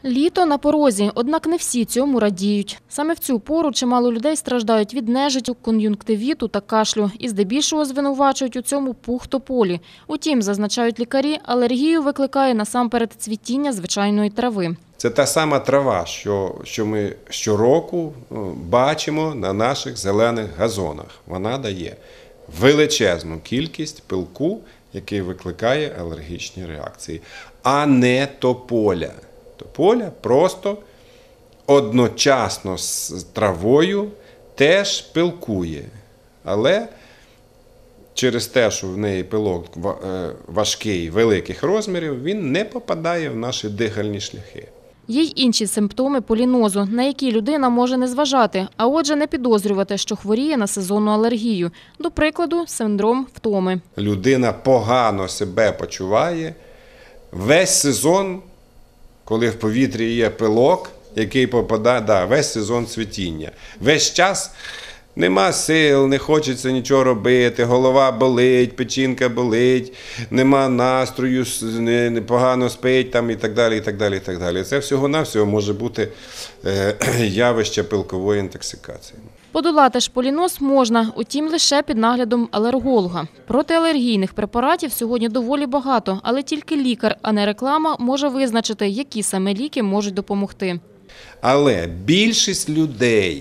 Літо на порозі, однак не всі цьому радіють. Саме в цю пору чимало людей страждають від нежиттю, кон'юнктивіту та кашлю. І здебільшого звинувачують у цьому пух тополі. Утім, зазначають лікарі, алергію викликає насамперед цвітіння звичайної трави. Це та сама трава, що ми щороку бачимо на наших зелених газонах. Вона дає величезну кількість пилку, який викликає алергічні реакції, а не тополя. Тополя просто одночасно з травою теж пилкує, але через те, що в неї пилок важкий, великих розмірів, він не попадає в наші дихальні шляхи. Є й інші симптоми полінозу, на які людина може не зважати, а отже не підозрювати, що хворіє на сезонну алергію. До прикладу, синдром втоми. Людина погано себе почуває весь сезон, коли в повітрі є пилок, який попадає, весь сезон цвітіння. Весь час нема сил, не хочеться нічого робити, голова болить, печінка болить, нема настрою, погано спить там, і так далі, і так далі, і так далі. Це всього-навсього може бути явище пилкової інтоксикації. Подолати ж поліноз можна, утім лише під наглядом алерголога. Протиалергійних препаратів сьогодні доволі багато, але тільки лікар, а не реклама, може визначити, які саме ліки можуть допомогти. Але більшість людей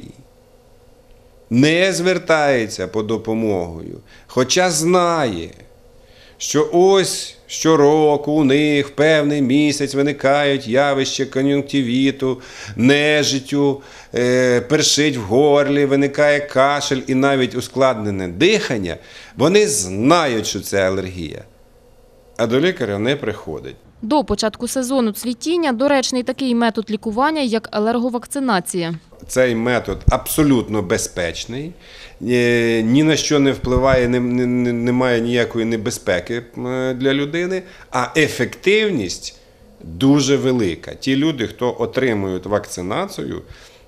не звертається по допомогу, хоча знає, що ось щороку у них в певний місяць виникають явища кон'юнктивіту, нежиттю, першить в горлі, виникає кашель і навіть ускладнене дихання. Вони знають, що це алергія, а до лікаря не приходять. До початку сезону цвітіння доречний такий метод лікування, як алерговакцинація. Цей метод абсолютно безпечний, ні на що не впливає, немає ніякої небезпеки для людини, а ефективність дуже велика. Ті люди, хто отримують вакцинацію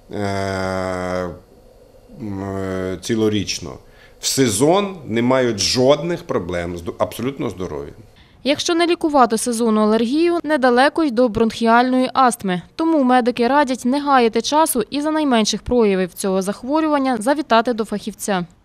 цілорічно, в сезон не мають жодних проблем, абсолютно здорові. Якщо не лікувати сезонну алергію, недалеко й до бронхіальної астми. Тому медики радять не гаяти часу і за найменших проявів цього захворювання завітати до фахівця.